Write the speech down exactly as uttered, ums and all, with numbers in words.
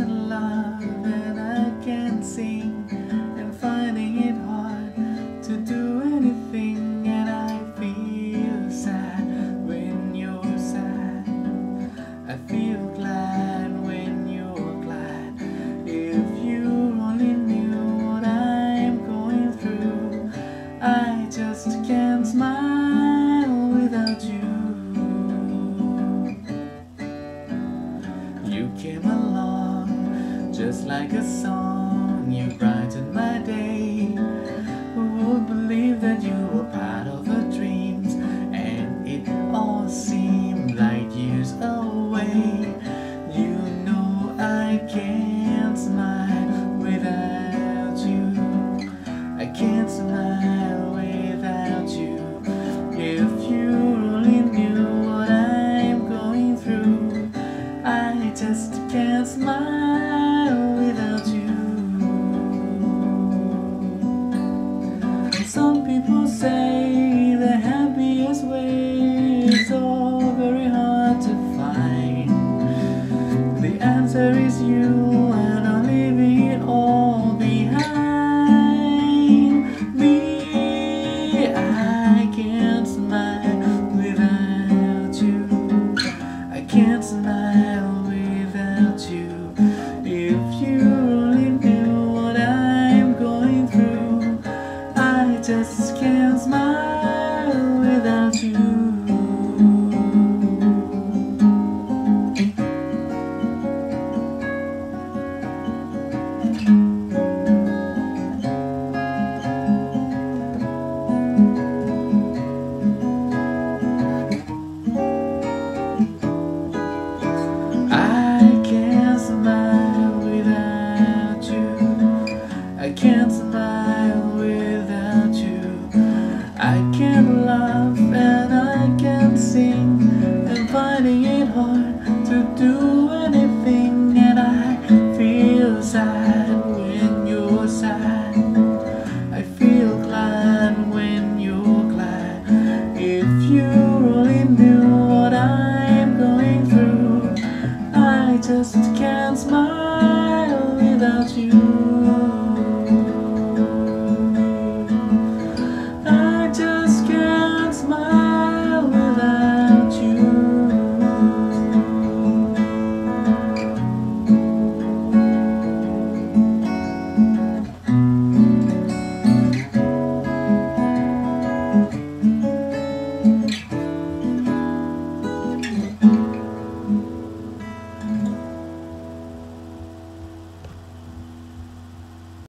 can't laugh and I can't sing, and finding it hard to do anything. And I feel sad when you're sad. I feel glad when you're glad. If you only knew what I'm going through, I just can't smile without you. You came along just like a song, you brightened my day. Who would believe that you were part of our dreams, and it all seemed like years away. You know I can't smile without you. I can't smile without you. If you only knew what I'm going through, I just can't smile without you. Some people say the happiest way is so very hard to find. The answer is you, and I'm leaving it all behind me. I can't smile without you. I can't smile without you. If you only knew what I'm going through, I just can't smile without you. I can't smile without you. I can't laugh and I can't sing, and finding it hard to do anything. And I feel sad when you're sad. I feel glad when you're glad. If you only knew what I'm going through, I just can't smile without you.